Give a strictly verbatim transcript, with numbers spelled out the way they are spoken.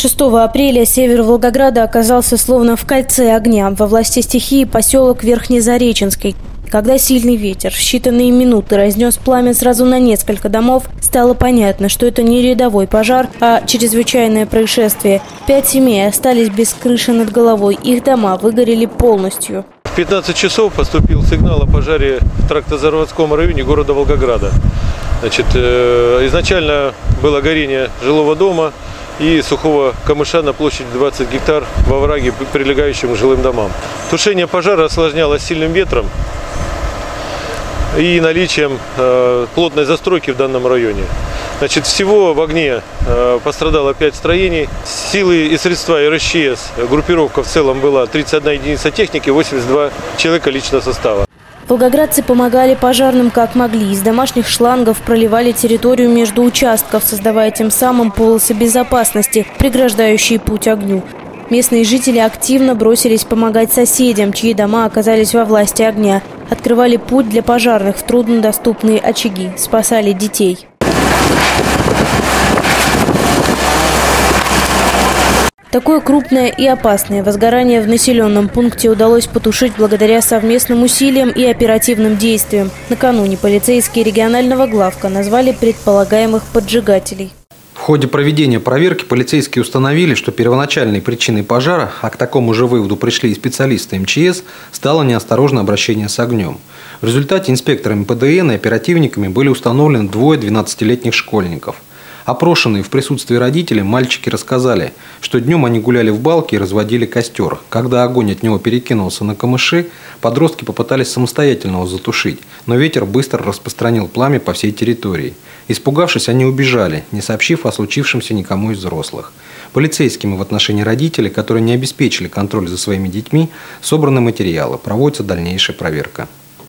шестого апреля север Волгограда оказался словно в кольце огня. Во власти стихии поселок Верхнезареченский. Когда сильный ветер в считанные минуты разнес пламя сразу на несколько домов, стало понятно, что это не рядовой пожар, а чрезвычайное происшествие. Пять семей остались без крыши над головой, их дома выгорели полностью. В пятнадцать часов поступил сигнал о пожаре в тракторозаводском районе города Волгограда. Значит, изначально было горение жилого дома и сухого камыша на площади двадцать гектар во враге, прилегающем к жилым домам. Тушение пожара осложнялось сильным ветром и наличием э, плотной застройки в данном районе. Значит, всего в огне э, пострадало пять строений. Силы и средства эр эс че эс, группировка в целом была тридцать одна единица техники, восемьдесят два человека личного состава. Волгоградцы помогали пожарным как могли. Из домашних шлангов проливали территорию между участков, создавая тем самым полосы безопасности, преграждающие путь огню. Местные жители активно бросились помогать соседям, чьи дома оказались во власти огня. Открывали путь для пожарных в труднодоступные очаги, спасали детей. Такое крупное и опасное возгорание в населенном пункте удалось потушить благодаря совместным усилиям и оперативным действиям. Накануне полицейские регионального главка назвали предполагаемых поджигателей. В ходе проведения проверки полицейские установили, что первоначальной причиной пожара, а к такому же выводу пришли и специалисты эм че эс, стало неосторожное обращение с огнем. В результате инспекторами пэ дэ эн и оперативниками были установлены двое двенадцатилетних школьников. Опрошенные в присутствии родителей мальчики рассказали, что днем они гуляли в балке и разводили костер. Когда огонь от него перекинулся на камыши, подростки попытались самостоятельно его затушить, но ветер быстро распространил пламя по всей территории. Испугавшись, они убежали, не сообщив о случившемся никому из взрослых. Полицейскими в отношении родителей, которые не обеспечили контроль за своими детьми, собраны материалы, проводится дальнейшая проверка.